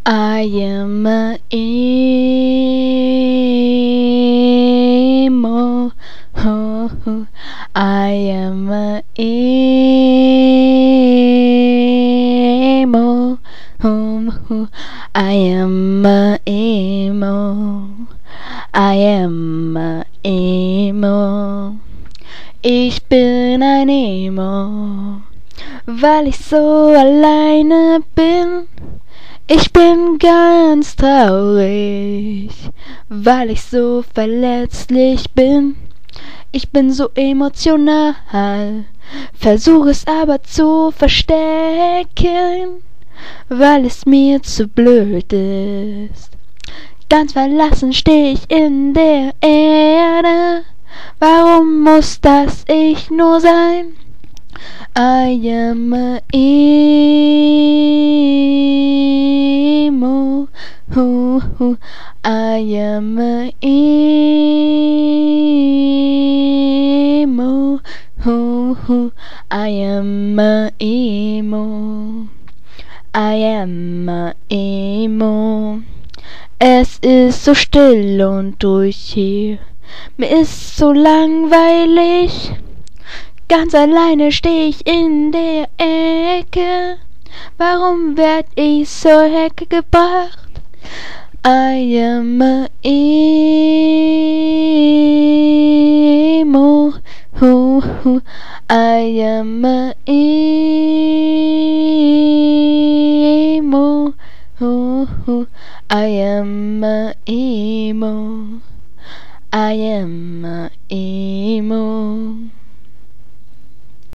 I am a emo. I am a emo. I am a emo. I am a emo. Ich bin ein Emo, weil ich so alleine bin. Ich bin ganz traurig, weil ich so verletzlich bin. Ich bin so emotional, versuch es aber zu verstecken, weil es mir zu blöd ist. Ganz verlassen steh ich in der Erde, warum muss das ich nur sein? I am a emo. I am a emo. I am a emo. I am a emo. Es ist so still und ruhig hier, mir ist so langweilig. Ganz alleine steh ich in der Ecke, warum werd ich zur Hecke gebracht? I am a emo. I am a emo. I am a emo. I am a emo.